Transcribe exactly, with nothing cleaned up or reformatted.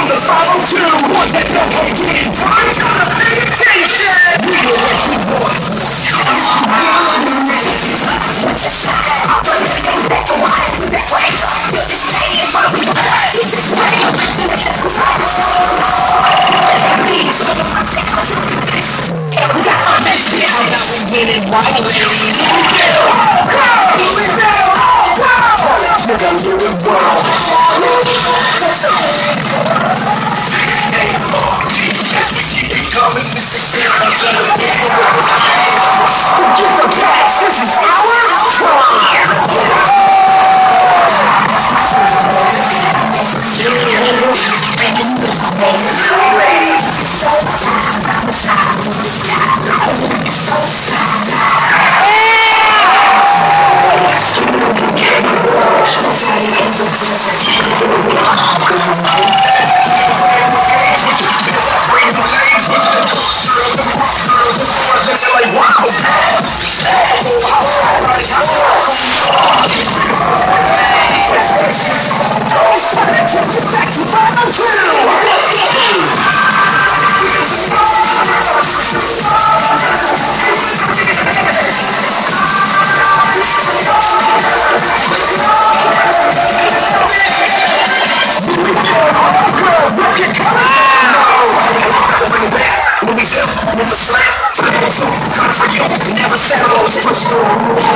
from the five oh two. One that don't hold in time, gonna pay attention. We will let you want. We got our best shit. How about we get it right, ladies? Go! We're gonna do it well. As we keep it coming, this is their get the best, this is our time. Never settle for sure.